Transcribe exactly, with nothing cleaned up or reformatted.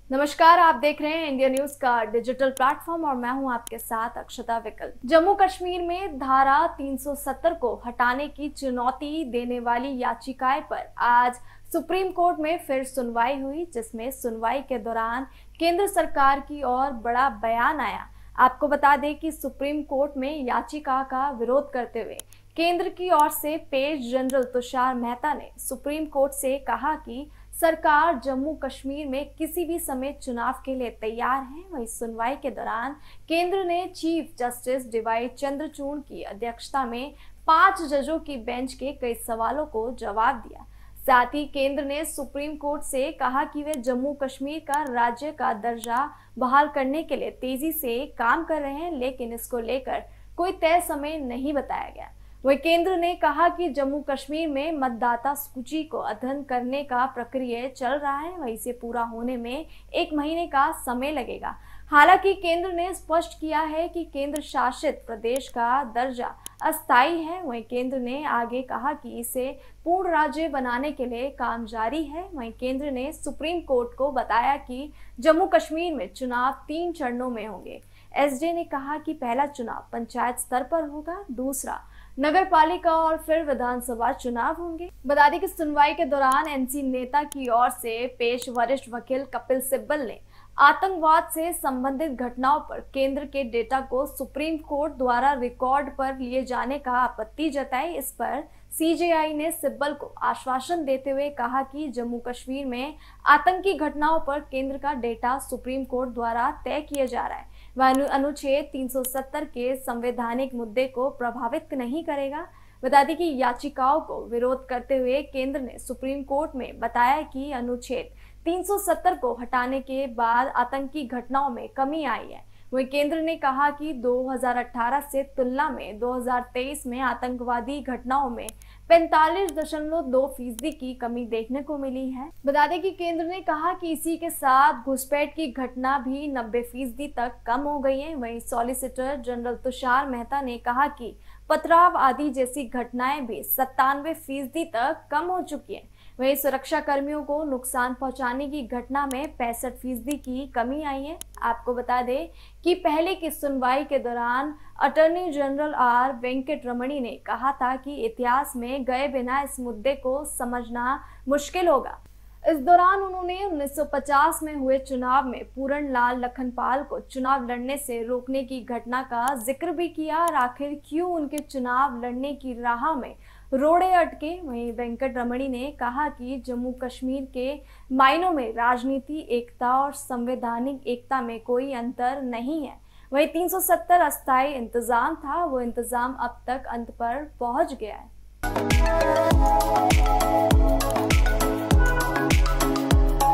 नमस्कार, आप देख रहे हैं इंडिया न्यूज का डिजिटल प्लेटफॉर्म और मैं हूं आपके साथ अक्षता विकल। जम्मू कश्मीर में धारा तीन सौ सत्तर को हटाने की चुनौती देने वाली याचिकाएं पर आज सुप्रीम कोर्ट में फिर सुनवाई हुई, जिसमें सुनवाई के दौरान केंद्र सरकार की ओर बड़ा बयान आया। आपको बता दें कि सुप्रीम कोर्ट में याचिका का विरोध करते हुए केंद्र की ओर से पेश जनरल तुषार मेहता ने सुप्रीम कोर्ट से कहा कि सरकार जम्मू कश्मीर में किसी भी समय चुनाव के लिए तैयार है। वहीं सुनवाई के दौरान केंद्र ने चीफ जस्टिस डीवाई चंद्रचूड़ की अध्यक्षता में पांच जजों की बेंच के कई सवालों को जवाब दिया। साथ ही केंद्र ने सुप्रीम कोर्ट से कहा कि वे जम्मू कश्मीर का राज्य का दर्जा बहाल करने के लिए तेजी से काम कर रहे हैं, लेकिन इसको लेकर कोई तय समय नहीं बताया गया। वहीं केंद्र ने कहा कि जम्मू कश्मीर में मतदाता सूची को अध्ययन करने का प्रक्रिया चल रहा है, वहीं इसे पूरा होने में एक महीने का समय लगेगा। हालांकि केंद्र ने स्पष्ट किया है कि केंद्र शासित प्रदेश का दर्जा अस्थायी है। वहीं केंद्र ने आगे कहा कि इसे पूर्ण राज्य बनाने के लिए काम जारी है। वहीं केंद्र ने सुप्रीम कोर्ट को बताया कि जम्मू कश्मीर में चुनाव तीन चरणों में होंगे। एसजे ने कहा कि पहला चुनाव पंचायत स्तर पर होगा, दूसरा नगर पालिका और फिर विधानसभा चुनाव होंगे। बता दें कि सुनवाई के दौरान एनसी नेता की ओर से पेश वरिष्ठ वकील कपिल सिब्बल ने आतंकवाद से संबंधित घटनाओं पर केंद्र के डेटा को सुप्रीम कोर्ट द्वारा रिकॉर्ड पर लिए जाने का आपत्ति जताई। इस पर सीजेआई ने सिब्बल को आश्वासन देते हुए कहा कि जम्मू कश्मीर में आतंकी घटनाओं पर केंद्र का डेटा सुप्रीम कोर्ट द्वारा तय किया जा रहा है। वह अनुच्छेद तीन सौ सत्तर के संवैधानिक मुद्दे को प्रभावित नहीं करेगा। बता दें कि याचिकाओं को विरोध करते हुए केंद्र ने सुप्रीम कोर्ट में बताया कि अनुच्छेद तीन सौ सत्तर को हटाने के बाद आतंकी घटनाओं में कमी आई है। वहीं केंद्र ने कहा कि दो हज़ार अठारह से तुलना में दो हज़ार तेईस में आतंकवादी घटनाओं में पैंतालीस दशमलव दो फीसदी की कमी देखने को मिली है। बता दें कि केंद्र ने कहा कि इसी के साथ घुसपैठ की घटना भी नब्बे फीसदी तक कम हो गई है। वहीं सॉलिसिटर जनरल तुषार मेहता ने कहा कि पथराव आदि जैसी घटनाएं भी सत्तानवे फीसदी तक कम हो चुकी है। वहीं सुरक्षा कर्मियों को नुकसान पहुंचाने की घटना में पैंसठ फीसदी की कमी आई है। आपको बता दें कि पहले की सुनवाई के दौरान अटॉर्नी जनरल आर वेंकट रमणी ने कहा था कि इतिहास में गए बिना इस मुद्दे को समझना मुश्किल होगा। इस दौरान उन्होंने उन्नीस सौ पचास में हुए चुनाव में पूरण लाल लखनपाल को चुनाव लड़ने से रोकने की घटना का जिक्र भी किया और आखिर क्यों उनके चुनाव लड़ने की राह में रोड़े अटके। वहीं वेंकट रमणी ने कहा कि जम्मू कश्मीर के मायनों में राजनीति एकता और संवैधानिक एकता में कोई अंतर नहीं है। वहीं तीन सौ सत्तर अस्थायी इंतजाम था, वो इंतजाम अब तक अंत पर पहुंच गया है।